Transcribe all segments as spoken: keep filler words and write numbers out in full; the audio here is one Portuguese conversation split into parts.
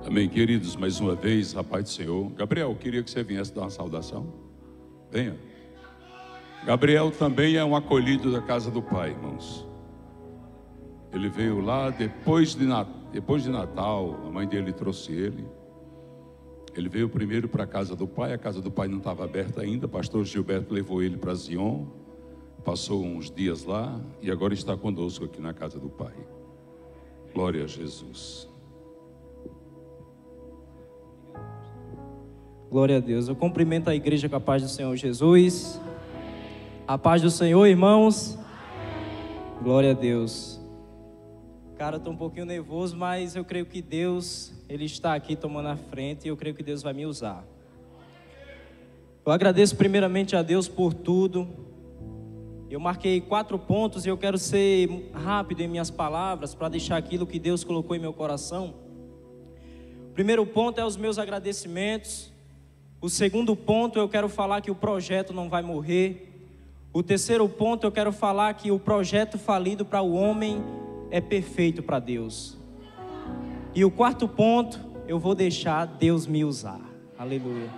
Amém, queridos, mais uma vez, a paz do Senhor. Gabriel, queria que você viesse dar uma saudação. Venha. Gabriel também é um acolhido da casa do Pai, irmãos. Ele veio lá depois de, depois de Natal, a mãe dele trouxe ele. Ele veio primeiro para a casa do Pai, a casa do Pai não estava aberta ainda. O pastor Gilberto levou ele para Zion, passou uns dias lá e agora está conosco aqui na casa do Pai. Glória a Jesus. Glória a Deus. Eu cumprimento a igreja com a paz do Senhor Jesus. A paz do Senhor, irmãos. Glória a Deus. Cara, eu estou um pouquinho nervoso, mas eu creio que Deus, Ele está aqui tomando a frente e eu creio que Deus vai me usar. Eu agradeço primeiramente a Deus por tudo. Eu marquei quatro pontos e eu quero ser rápido em minhas palavras para deixar aquilo que Deus colocou em meu coração. O primeiro ponto é os meus agradecimentos. O segundo ponto, eu quero falar que o projeto não vai morrer. O terceiro ponto, eu quero falar que o projeto falido para o homem é perfeito para Deus. E o quarto ponto, eu vou deixar Deus me usar. Aleluia.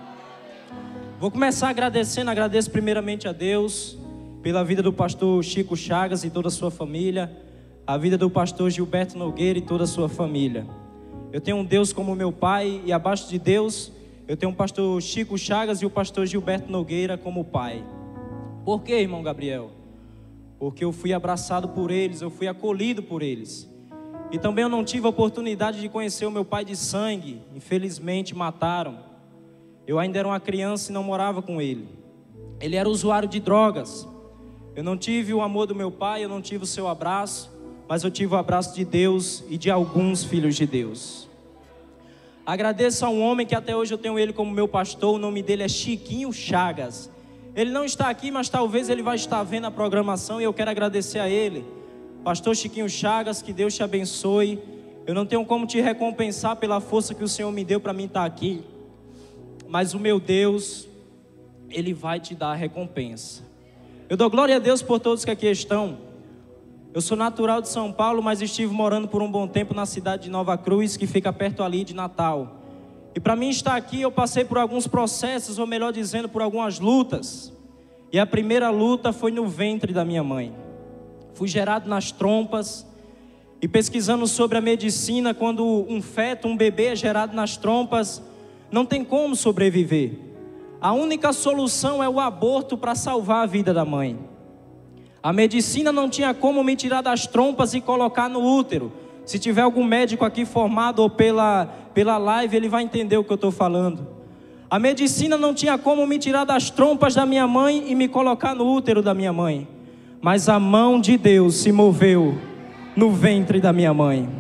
Vou começar agradecendo, agradeço primeiramente a Deus pela vida do pastor Chico Chagas e toda a sua família, a vida do pastor Gilberto Nogueira e toda a sua família. Eu tenho um Deus como meu pai e abaixo de Deus eu tenho o pastor Chico Chagas e o pastor Gilberto Nogueira como pai. Por quê, irmão Gabriel? Porque eu fui abraçado por eles, eu fui acolhido por eles. E também eu não tive a oportunidade de conhecer o meu pai de sangue. Infelizmente mataram. Eu ainda era uma criança e não morava com ele. Ele era usuário de drogas. Eu não tive o amor do meu pai, eu não tive o seu abraço, mas eu tive o abraço de Deus e de alguns filhos de Deus. Agradeço a um homem que até hoje eu tenho ele como meu pastor, o nome dele é Chiquinho Chagas. Ele não está aqui, mas talvez ele vai estar vendo a programação e eu quero agradecer a ele. Pastor Chiquinho Chagas, que Deus te abençoe. Eu não tenho como te recompensar pela força que o Senhor me deu para mim estar aqui, mas o meu Deus, Ele vai te dar a recompensa. Eu dou glória a Deus por todos que aqui estão. Eu sou natural de São Paulo, mas estive morando por um bom tempo na cidade de Nova Cruz, que fica perto ali de Natal. E para mim estar aqui, eu passei por alguns processos, ou melhor dizendo, por algumas lutas. E a primeira luta foi no ventre da minha mãe. Fui gerado nas trompas. E pesquisando sobre a medicina, quando um feto, um bebê é gerado nas trompas, não tem como sobreviver. A única solução é o aborto para salvar a vida da mãe. A medicina não tinha como me tirar das trompas e colocar no útero. Se tiver algum médico aqui formado ou pela, pela live, ele vai entender o que eu estou falando. A medicina não tinha como me tirar das trompas da minha mãe e me colocar no útero da minha mãe. Mas a mão de Deus se moveu no ventre da minha mãe.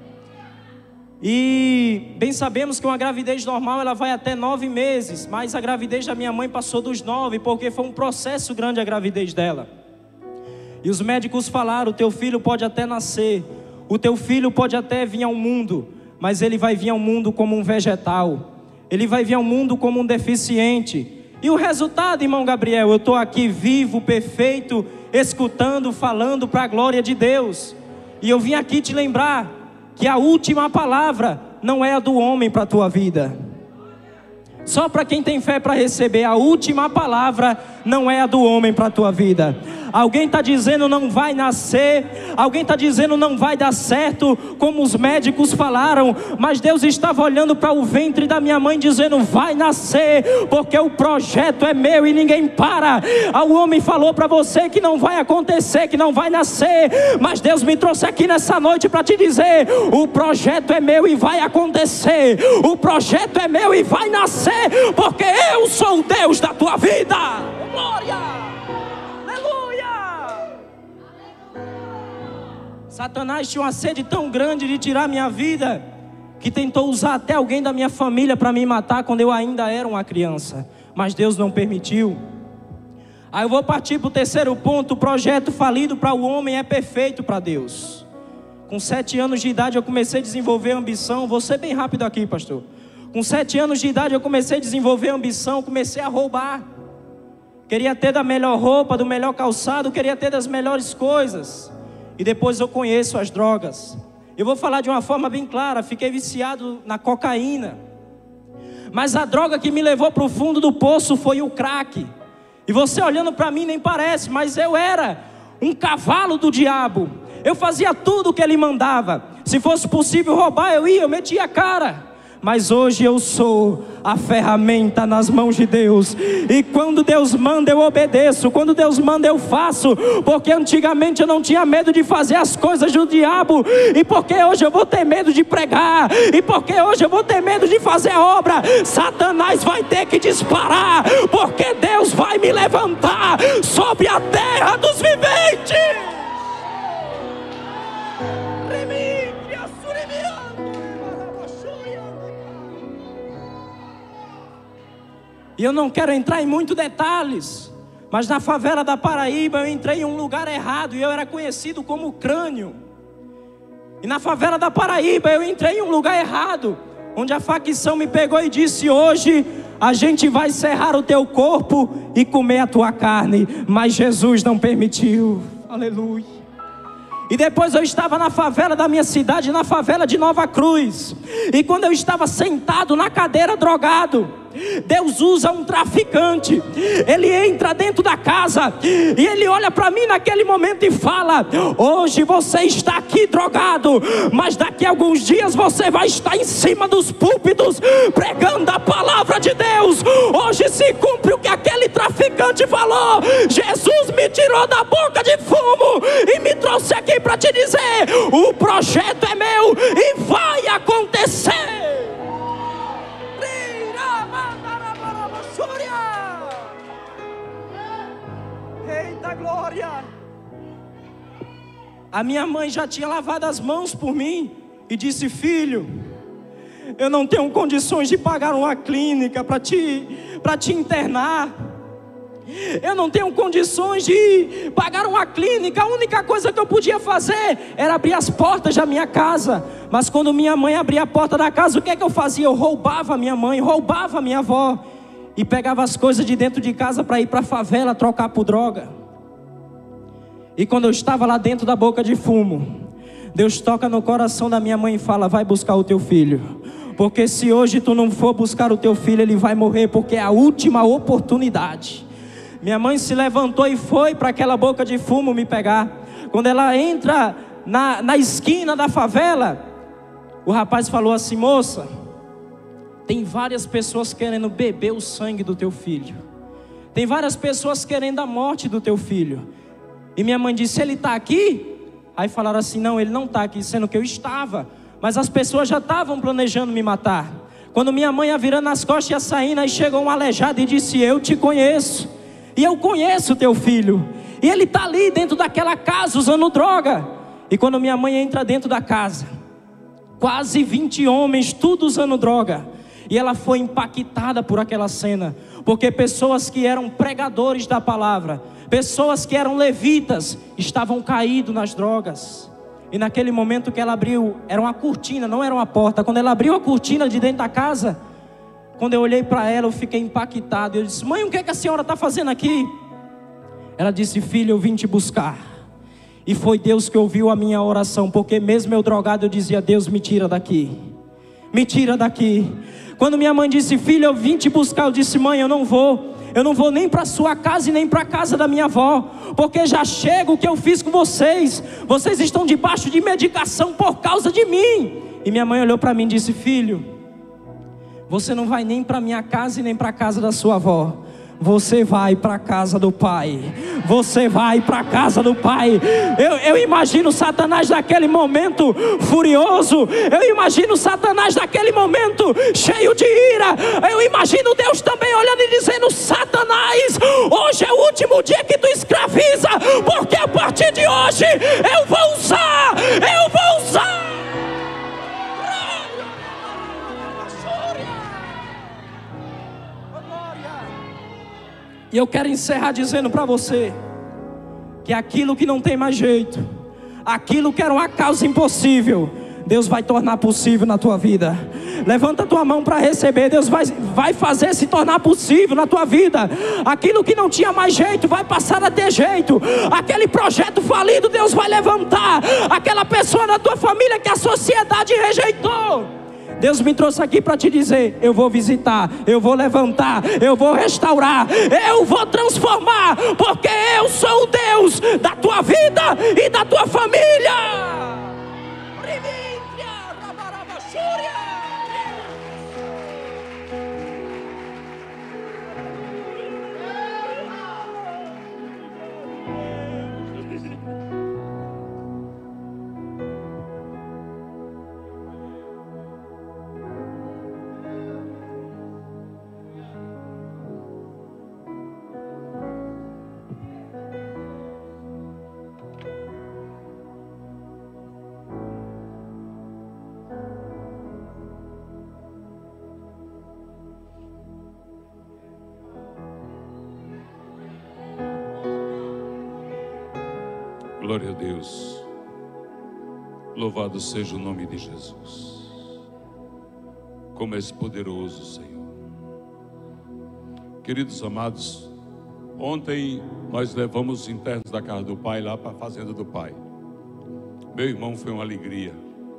E bem sabemos que uma gravidez normal ela vai até nove meses. Mas a gravidez da minha mãe passou dos nove, porque foi um processo grande a gravidez dela. E os médicos falaram, o teu filho pode até nascer, o teu filho pode até vir ao mundo, mas ele vai vir ao mundo como um vegetal, ele vai vir ao mundo como um deficiente. E o resultado, irmão Gabriel, eu estou aqui vivo, perfeito, escutando, falando para a glória de Deus. E eu vim aqui te lembrar que a última palavra não é a do homem para a tua vida. Só para quem tem fé para receber, a última palavra não é a do homem para a tua vida. Alguém está dizendo não vai nascer, alguém está dizendo não vai dar certo, como os médicos falaram, mas Deus estava olhando para o ventre da minha mãe dizendo vai nascer, porque o projeto é meu e ninguém para. O homem falou para você que não vai acontecer, que não vai nascer, mas Deus me trouxe aqui nessa noite para te dizer, o projeto é meu e vai acontecer, o projeto é meu e vai nascer, porque eu sou o Deus da tua vida. Glória! Satanás tinha uma sede tão grande de tirar minha vida, que tentou usar até alguém da minha família para me matar quando eu ainda era uma criança, mas Deus não permitiu. Aí eu vou partir para o terceiro ponto. O projeto falido para o homem é perfeito para Deus. Com sete anos de idade eu comecei a desenvolver ambição. Vou ser bem rápido aqui, pastor. Com sete anos de idade eu comecei a desenvolver ambição, comecei a roubar. Queria ter da melhor roupa, do melhor calçado, queria ter das melhores coisas. E depois eu conheço as drogas. Eu vou falar de uma forma bem clara, fiquei viciado na cocaína. Mas a droga que me levou para o fundo do poço foi o crack. E você olhando para mim nem parece, mas eu era um cavalo do diabo. Eu fazia tudo o que ele mandava. Se fosse possível roubar, eu ia, eu metia a cara. Mas hoje eu sou a ferramenta nas mãos de Deus. E quando Deus manda eu obedeço. Quando Deus manda eu faço. Porque antigamente eu não tinha medo de fazer as coisas do diabo. E porque hoje eu vou ter medo de pregar. E porque hoje eu vou ter medo de fazer a obra. Satanás vai ter que disparar. Porque Deus vai me levantar sobre a terra dos viventes. E eu não quero entrar em muitos detalhes, mas na favela da Paraíba eu entrei em um lugar errado e eu era conhecido como Crânio. E na favela da Paraíba eu entrei em um lugar errado, onde a facção me pegou e disse: hoje a gente vai serrar o teu corpo e comer a tua carne. Mas Jesus não permitiu. Aleluia. E depois eu estava na favela da minha cidade, na favela de Nova Cruz. E quando eu estava sentado na cadeira drogado, Deus usa um traficante. Ele entra dentro da casa e ele olha para mim naquele momento e fala: hoje você está aqui drogado, mas daqui a alguns dias você vai estar em cima dos púlpitos pregando a palavra de Deus. Hoje se cumpre o que aquele traficante falou. Jesus me tirou da boca de fumo e me trouxe aqui para te dizer: o projeto é meu e vai acontecer. Eita glória! A minha mãe já tinha lavado as mãos por mim e disse: filho, eu não tenho condições de pagar uma clínica para te, para te internar. Eu não tenho condições de pagar uma clínica. A única coisa que eu podia fazer era abrir as portas da minha casa. Mas quando minha mãe abria a porta da casa, o que é que eu fazia? Eu roubava a minha mãe, roubava a minha avó e pegava as coisas de dentro de casa para ir para a favela trocar por droga. E quando eu estava lá dentro da boca de fumo, Deus toca no coração da minha mãe e fala: vai buscar o teu filho, porque se hoje tu não for buscar o teu filho, ele vai morrer, porque é a última oportunidade. Minha mãe se levantou e foi para aquela boca de fumo me pegar. Quando ela entra na, na esquina da favela, o rapaz falou assim: moça, tem várias pessoas querendo beber o sangue do teu filho. Tem várias pessoas querendo a morte do teu filho. E minha mãe disse: ele está aqui? Aí falaram assim: não, ele não está aqui, sendo que eu estava. Mas as pessoas já estavam planejando me matar. Quando minha mãe ia virando as costas e ia saindo, aí chegou um aleijado e disse: eu te conheço. E eu conheço o teu filho. E ele está ali dentro daquela casa usando droga. E quando minha mãe entra dentro da casa, quase vinte homens, tudo usando droga. E ela foi impactada por aquela cena, porque pessoas que eram pregadores da palavra, pessoas que eram levitas, estavam caídos nas drogas. E naquele momento que ela abriu, era uma cortina, não era uma porta. Quando ela abriu a cortina de dentro da casa, quando eu olhei para ela, eu fiquei impactado. Eu disse: mãe, o que é que a senhora está fazendo aqui? Ela disse: filho, eu vim te buscar. E foi Deus que ouviu a minha oração, porque mesmo eu drogado, eu dizia: Deus, me tira daqui, me tira daqui. Quando minha mãe disse: filho, eu vim te buscar, eu disse: mãe, eu não vou. Eu não vou nem para sua casa e nem para a casa da minha avó, porque já chega o que eu fiz com vocês. Vocês estão debaixo de medicação por causa de mim. E minha mãe olhou para mim e disse: filho, você não vai nem para minha casa e nem para a casa da sua avó. Você vai para a casa do Pai. Você vai para a casa do Pai. Eu, eu imagino Satanás naquele momento furioso. Eu imagino Satanás naquele momento cheio de ira. Eu imagino Deus também olhando e dizendo: Satanás, hoje é o último dia que tu escraviza, porque a partir de hoje eu vou usar, eu vou usar. E eu quero encerrar dizendo para você que aquilo que não tem mais jeito, aquilo que era uma causa impossível, Deus vai tornar possível na tua vida. Levanta a tua mão para receber. Deus vai, vai fazer se tornar possível na tua vida. Aquilo que não tinha mais jeito vai passar a ter jeito. Aquele projeto falido Deus vai levantar. Aquela pessoa na tua família que a sociedade rejeitou, Deus me trouxe aqui para te dizer: eu vou visitar, eu vou levantar, eu vou restaurar, eu vou transformar, porque eu sou o Deus da tua vida e da tua família. Glória a Deus. Louvado seja o nome de Jesus. Como és poderoso, Senhor. Queridos amados, ontem nós levamos os internos da casa do Pai lá para a fazenda do Pai. Meu irmão, foi uma alegria.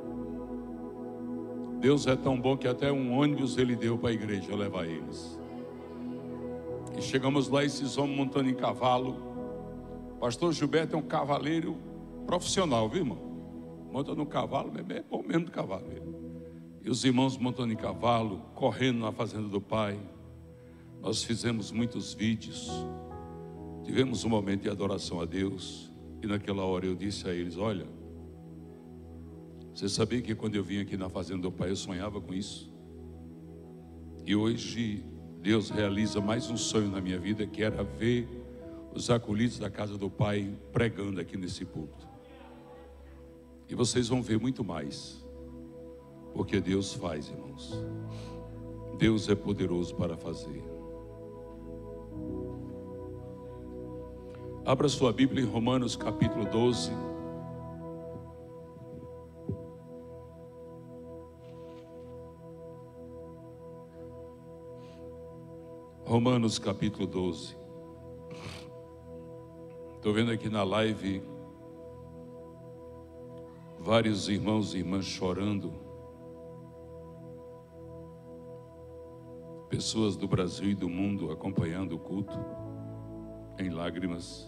Deus é tão bom que até um ônibus Ele deu para a igreja levar eles. E chegamos lá, esses homens montando em cavalo. Pastor Gilberto é um cavaleiro profissional, viu, irmão? Monta no cavalo, é bom mesmo do cavalo. E os irmãos montando em cavalo, correndo na fazenda do Pai. Nós fizemos muitos vídeos. Tivemos um momento de adoração a Deus. E naquela hora eu disse a eles: olha, você sabia que quando eu vim aqui na fazenda do Pai eu sonhava com isso? E hoje Deus realiza mais um sonho na minha vida, que era ver os acolhidos da casa do Pai pregando aqui nesse púlpito. E vocês vão ver muito mais, porque Deus faz, irmãos. Deus é poderoso para fazer. Abra sua Bíblia em Romanos capítulo doze. Romanos capítulo doze. Estou vendo aqui na live vários irmãos e irmãs chorando. Pessoas do Brasil e do mundo acompanhando o culto em lágrimas.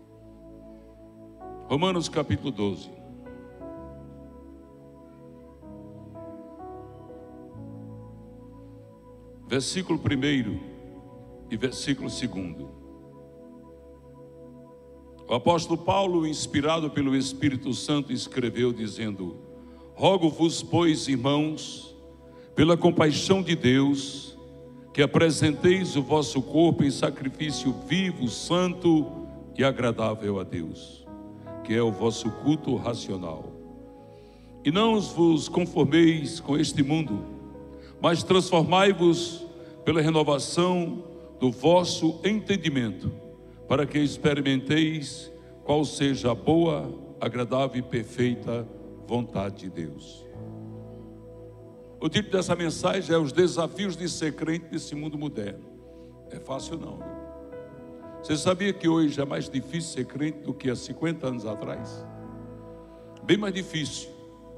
Romanos capítulo doze. Versículo primeiro e versículo segundo. O apóstolo Paulo, inspirado pelo Espírito Santo, escreveu dizendo: rogo-vos, pois, irmãos, pela compaixão de Deus, que apresenteis o vosso corpo em sacrifício vivo, santo e agradável a Deus, que é o vosso culto racional. E não vos conformeis com este mundo, mas transformai-vos pela renovação do vosso entendimento, para que experimenteis qual seja a boa, agradável e perfeita vontade de Deus. O título dessa mensagem é: os desafios de ser crente nesse mundo moderno. É fácil não, viu? Você sabia que hoje é mais difícil ser crente do que há cinquenta anos atrás? Bem mais difícil.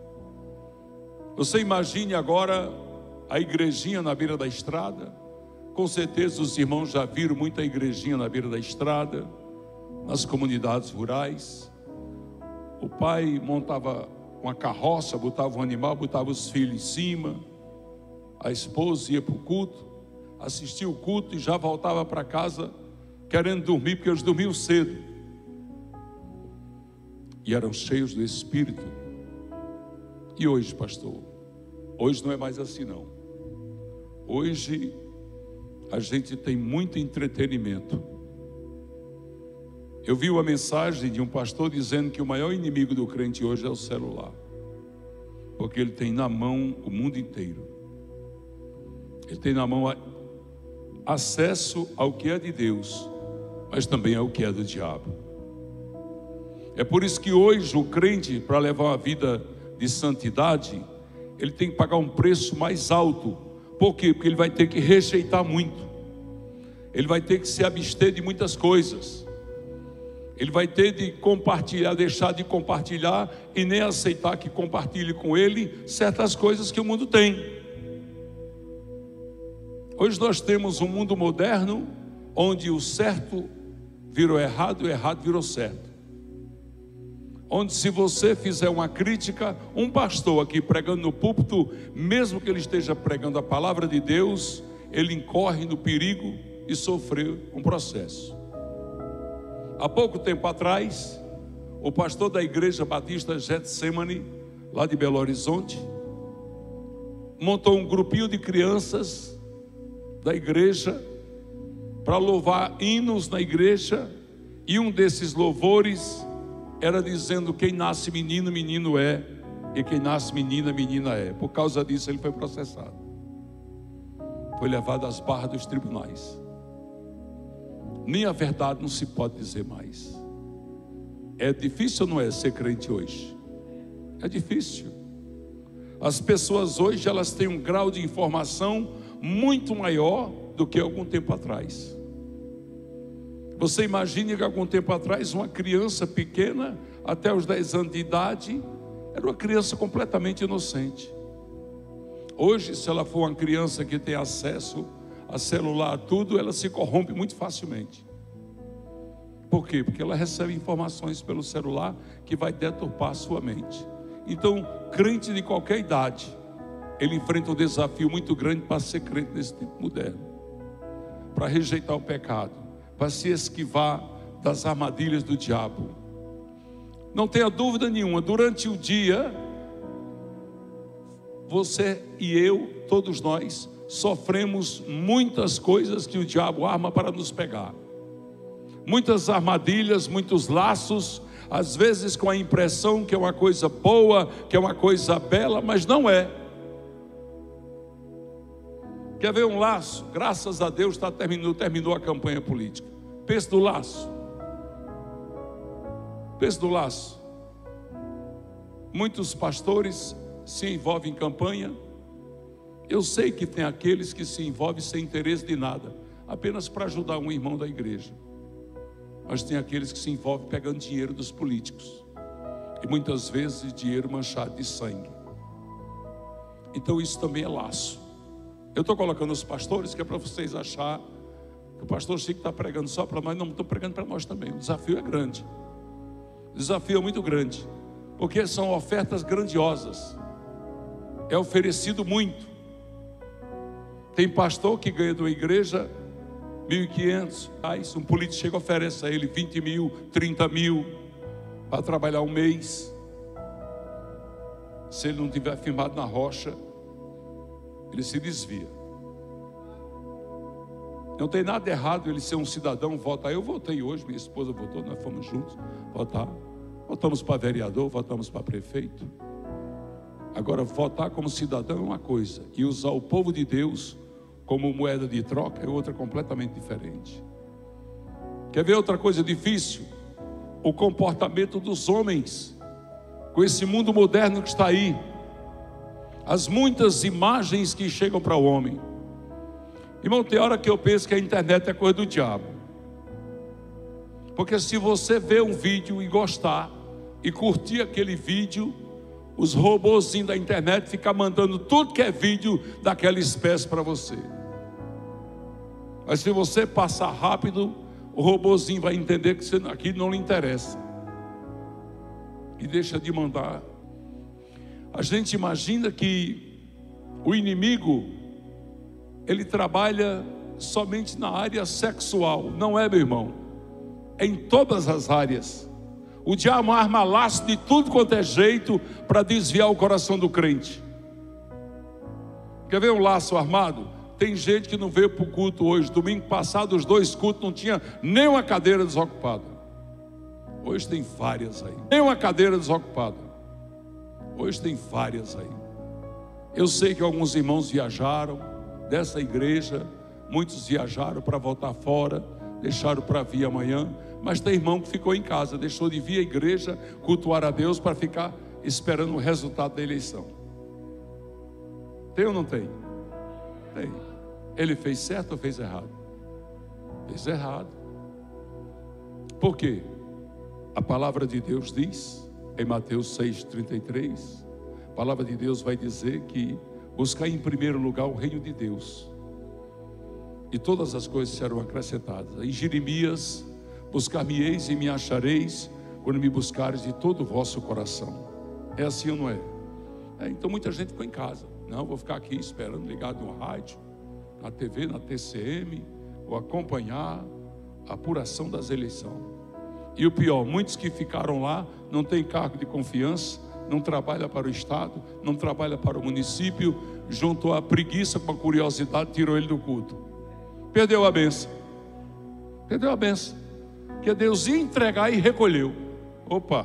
Você imagine agora a igrejinha na beira da estrada. Com certeza os irmãos já viram muita igrejinha na beira da estrada, nas comunidades rurais. O pai montava uma carroça, botava um animal, botava os filhos em cima. A esposa ia para o culto, assistia o culto e já voltava para casa querendo dormir, porque eles dormiam cedo. E eram cheios do Espírito. E hoje, pastor? Hoje não é mais assim não. Hoje a gente tem muito entretenimento. Eu vi uma mensagem de um pastor dizendo que o maior inimigo do crente hoje é o celular, porque ele tem na mão o mundo inteiro. Ele tem na mão acesso ao que é de Deus, mas também ao que é do diabo. É por isso que hoje o crente, para levar uma vida de santidade, ele tem que pagar um preço mais alto. Por quê? Porque ele vai ter que rejeitar muito. Ele vai ter que se abster de muitas coisas. Ele vai ter de compartilhar, deixar de compartilhar e nem aceitar que compartilhe com ele certas coisas que o mundo tem. Hoje nós temos um mundo moderno onde o certo virou errado e o errado virou certo. Onde se você fizer uma crítica, um pastor aqui pregando no púlpito, mesmo que ele esteja pregando a palavra de Deus, ele incorre no perigo de sofrer um processo. Há pouco tempo atrás, o pastor da igreja batista Getsemane, lá de Belo Horizonte, montou um grupinho de crianças da igreja para louvar hinos na igreja, e um desses louvores era dizendo: quem nasce menino, menino é, e quem nasce menina, menina é. Por causa disso ele foi processado, foi levado às barras dos tribunais. Nem a verdade não se pode dizer mais. É difícil ou não é ser crente hoje? É difícil. As pessoas hoje, elas têm um grau de informação muito maior do que algum tempo atrás. Você imagine que algum tempo atrás uma criança pequena, até os dez anos de idade, era uma criança completamente inocente. Hoje, se ela for uma criança que tem acesso a celular, tudo, ela se corrompe muito facilmente. Por quê? Porque ela recebe informações pelo celular que vai deturpar a sua mente. Então, crente de qualquer idade, ele enfrenta um desafio muito grande para ser crente nesse tempo moderno, para rejeitar o pecado, para se esquivar das armadilhas do diabo. Não tenha dúvida nenhuma, durante o dia, você e eu, todos nós, sofremos muitas coisas que o diabo arma para nos pegar. Muitas armadilhas, muitos laços, às vezes com a impressão que é uma coisa boa, que é uma coisa bela, mas não é. Quer ver um laço? Graças a Deus tá, terminou, terminou a campanha política. Pense no laço. Pense no laço. Muitos pastores se envolvem em campanha. Eu sei que tem aqueles que se envolvem sem interesse de nada, apenas para ajudar um irmão da igreja. Mas tem aqueles que se envolvem pegando dinheiro dos políticos, e muitas vezes dinheiro manchado de sangue. Então isso também é laço. Eu estou colocando os pastores, que é para vocês achar que o pastor Chico está pregando só para nós. Não, estou pregando para nós também. O desafio é grande. O desafio é muito grande, porque são ofertas grandiosas. É oferecido muito. Tem pastor que ganha de uma igreja mil e quinhentos reais, um político chega e oferece a ele vinte mil, trinta mil, para trabalhar um mês. Se ele não tiver firmado na rocha, ele se desvia. Não tem nada errado ele ser um cidadão, votar. Eu votei hoje, minha esposa votou, nós fomos juntos votar. Votamos para vereador, votamos para prefeito. Agora, votar como cidadão é uma coisa, e usar o povo de Deus como moeda de troca é outra completamente diferente. Quer ver outra coisa difícil? O comportamento dos homens com esse mundo moderno que está aí. As muitas imagens que chegam para o homem. Irmão, tem hora que eu penso que a internet é coisa do diabo. Porque se você vê um vídeo e gostar e curtir aquele vídeo, os robozinhos da internet ficam mandando tudo que é vídeo daquela espécie para você. Mas se você passar rápido, o robozinho vai entender que você, aquilo não lhe interessa, e deixa de mandar. A gente imagina que o inimigo, ele trabalha somente na área sexual. Não é, meu irmão. É em todas as áreas. O diabo arma laço de tudo quanto é jeito para desviar o coração do crente. Quer ver um laço armado? Tem gente que não veio para o culto hoje. Domingo passado, os dois cultos não tinha nem uma cadeira desocupada. Hoje tem várias aí. Nem uma cadeira desocupada. Hoje tem várias aí. Eu sei que alguns irmãos viajaram dessa igreja. Muitos viajaram para voltar fora, deixaram para vir amanhã. Mas tem irmão que ficou em casa, deixou de vir à igreja, cultuar a Deus, para ficar esperando o resultado da eleição. Tem ou não tem? Tem. Ele fez certo ou fez errado? Fez errado. Por quê? A palavra de Deus diz, em Mateus seis, trinta e três, a palavra de Deus vai dizer que buscar em primeiro lugar o reino de Deus, e todas as coisas serão acrescentadas. Em Jeremias, buscar-me-eis e me achareis, quando me buscares de todo o vosso coração. É assim ou não é? É, então muita gente ficou em casa. Não, vou ficar aqui esperando, ligado no rádio, na T V, na T C M, vou acompanhar a apuração das eleições. E o pior, muitos que ficaram lá não têm cargo de confiança, não trabalha para o Estado, não trabalha para o município, juntou a preguiça com a curiosidade, tirou ele do culto. Perdeu a benção. Perdeu a benção. Que Deus ia entregar e recolheu. Opa,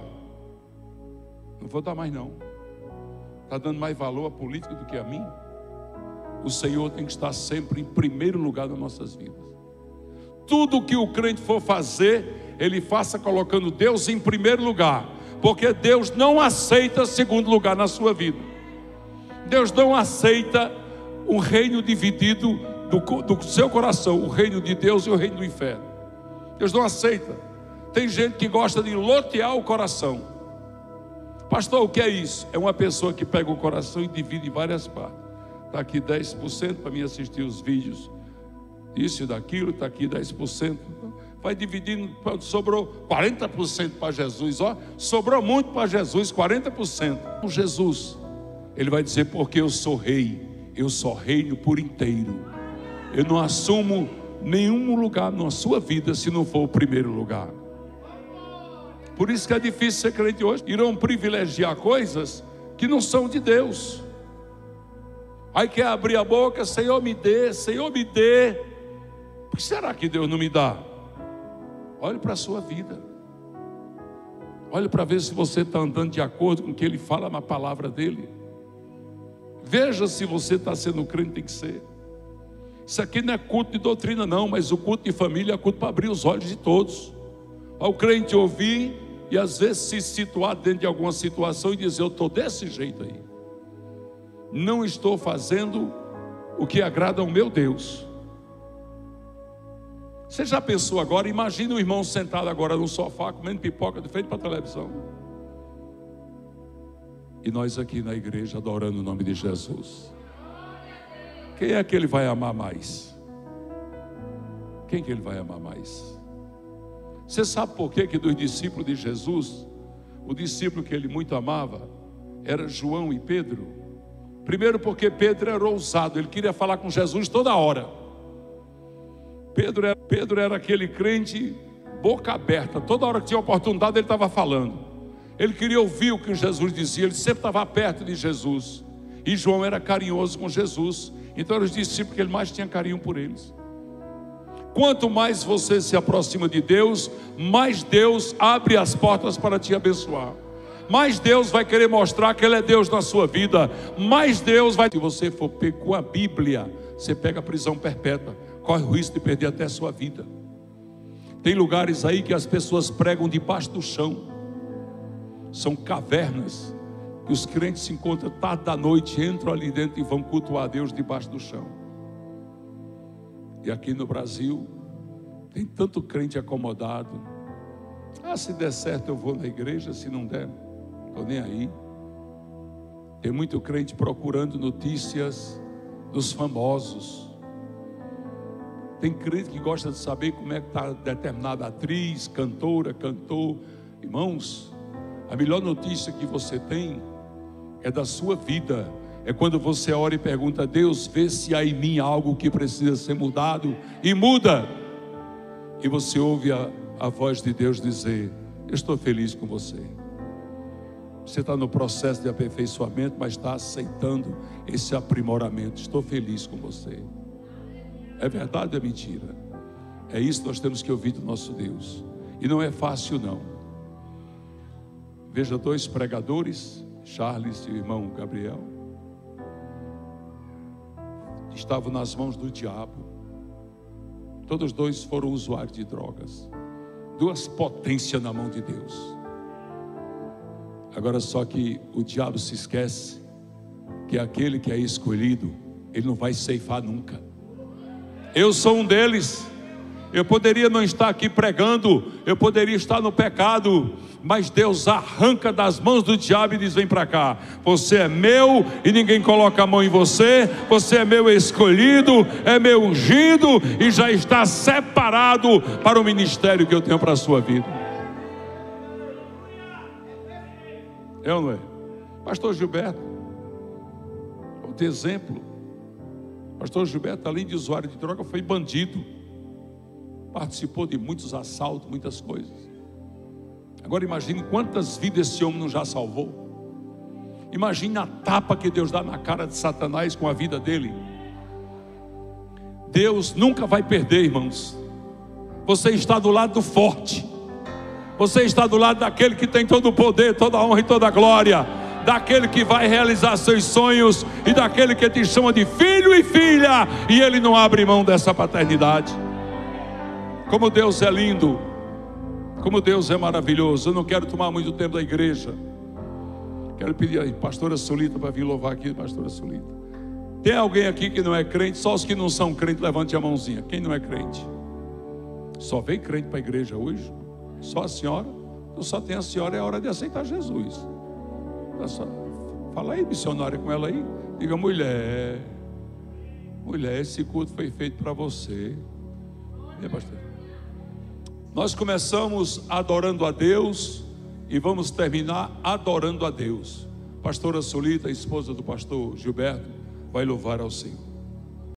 não vou dar mais não. Está dando mais valor à política do que a mim? O Senhor tem que estar sempre em primeiro lugar nas nossas vidas. Tudo que o crente for fazer, ele faça colocando Deus em primeiro lugar, porque Deus não aceita segundo lugar na sua vida. Deus não aceita um reino dividido do, do seu coração, o reino de Deus e o reino do inferno. Deus não aceita. Tem gente que gosta de lotear o coração. Pastor, o que é isso? É uma pessoa que pega o coração e divide em várias partes. Está aqui dez por cento para mim assistir os vídeos, isso e daquilo, está aqui dez por cento. Vai dividindo, sobrou quarenta por cento para Jesus. Ó, sobrou muito para Jesus, quarenta por cento. Com Jesus, ele vai dizer, porque eu sou rei, eu só reino por inteiro. Eu não assumo nenhum lugar na sua vida se não for o primeiro lugar. Por isso que é difícil ser crente hoje. Irão privilegiar coisas que não são de Deus. Aí quer abrir a boca, Senhor me dê, Senhor me dê. Por que será que Deus não me dá? Olhe para a sua vida. Olhe para ver se você está andando de acordo com o que Ele fala na palavra dEle. Veja se você está sendo crente, tem que ser. Isso aqui não é culto de doutrina não, mas o culto de família é culto para abrir os olhos de todos. Ao crente ouvir e às vezes se situar dentro de alguma situação e dizer, eu estou desse jeito aí. Não estou fazendo o que agrada ao meu Deus. Você já pensou agora? Imagina o irmão sentado agora no sofá, comendo pipoca de frente para a televisão. E nós aqui na igreja adorando o nome de Jesus. Quem é que ele vai amar mais? Quem que ele vai amar mais? Você sabe por que que dos discípulos de Jesus, o discípulo que ele muito amava era João e Pedro? Primeiro porque Pedro era ousado, ele queria falar com Jesus toda hora. Pedro era, Pedro era aquele crente boca aberta, toda hora que tinha oportunidade ele estava falando. Ele queria ouvir o que Jesus dizia, ele sempre estava perto de Jesus. E João era carinhoso com Jesus, então eram os discípulos que ele mais tinha carinho por eles. Quanto mais você se aproxima de Deus, mais Deus abre as portas para te abençoar. Mais Deus vai querer mostrar que Ele é Deus na sua vida. Mais Deus vai... Se você for pego com a Bíblia, você pega a prisão perpétua, corre o risco de perder até a sua vida. Tem lugares aí que as pessoas pregam debaixo do chão. São cavernas que os crentes se encontram tarde da noite, entram ali dentro e vão cultuar a Deus debaixo do chão. E aqui no Brasil tem tanto crente acomodado. Ah, se der certo eu vou na igreja, se não der, estou nem aí. Tem muito crente procurando notícias dos famosos. Tem crente que gosta de saber como é que está determinada atriz, cantora, cantor. Irmãos, a melhor notícia que você tem é da sua vida. É quando você ora e pergunta a Deus, vê se há em mim algo que precisa ser mudado, e muda. E você ouve a, a voz de Deus dizer, eu estou feliz com você. Você está no processo de aperfeiçoamento, mas está aceitando esse aprimoramento. Estou feliz com você. É verdade ou é mentira? É isso que nós temos que ouvir do nosso Deus. E não é fácil não. Veja dois pregadores, Charles e o irmão Gabriel, estavam nas mãos do diabo. Todos dois foram usuários de drogas. Duas potências na mão de Deus. Agora só que o diabo se esquece que aquele que é escolhido, ele não vai ceifar nunca. Eu sou um deles. Eu poderia não estar aqui pregando, eu poderia estar no pecado, mas Deus arranca das mãos do diabo e diz: vem para cá, você é meu e ninguém coloca a mão em você, você é meu escolhido, é meu ungido e já está separado para o ministério que eu tenho para a sua vida. É ou não é? Pastor Gilberto, outro exemplo. Pastor Gilberto, além de usuário de droga, foi bandido. Participou de muitos assaltos, muitas coisas. Agora imagine quantas vidas esse homem não já salvou. Imagine a tapa que Deus dá na cara de Satanás com a vida dele. Deus nunca vai perder, irmãos. Você está do lado do forte. Você está do lado daquele que tem todo o poder, toda a honra e toda a glória. Daquele que vai realizar seus sonhos e daquele que te chama de filho e filha. E ele não abre mão dessa paternidade. Como Deus é lindo, como Deus é maravilhoso. Eu não quero tomar muito tempo da igreja. Quero pedir a pastora Solita para vir louvar aqui, pastora Solita. Tem alguém aqui que não é crente? Só os que não são crentes, levante a mãozinha. Quem não é crente? Só vem crente para a igreja hoje? Só a senhora? Então só tem a senhora, é hora de aceitar Jesus. Fala aí, missionária, com ela aí. Diga: mulher, mulher, esse culto foi feito para você. É, pastor. Nós começamos adorando a Deus e vamos terminar adorando a Deus. Pastora Solita, esposa do pastor Gilberto, vai louvar ao Senhor.